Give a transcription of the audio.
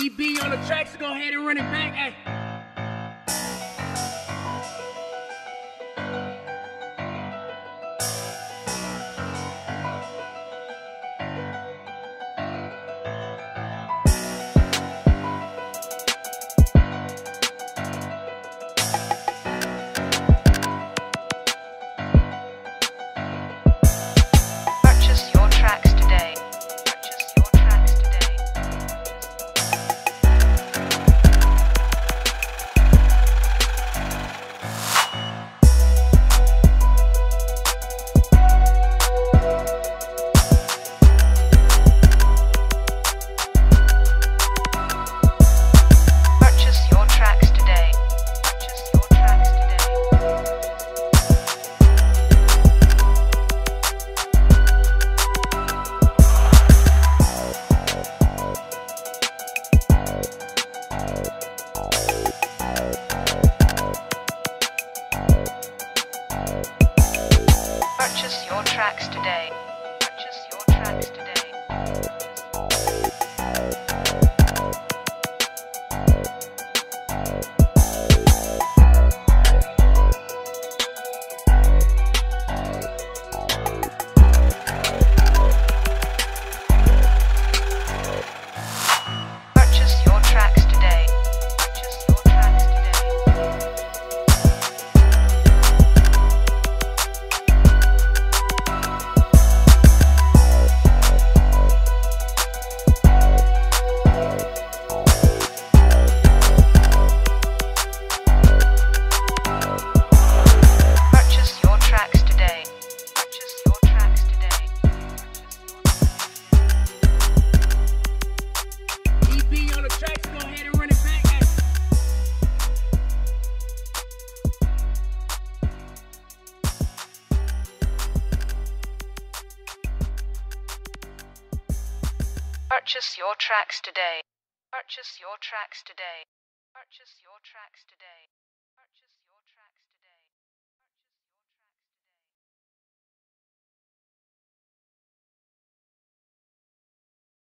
EB on the track, so go ahead and run it back. Hey. Purchase your tracks today. Purchase your tracks today. Purchase your tracks today. Purchase your tracks today. Purchase your tracks today. Purchase your tracks today. Purchase your tracks today. Purchase your tracks today.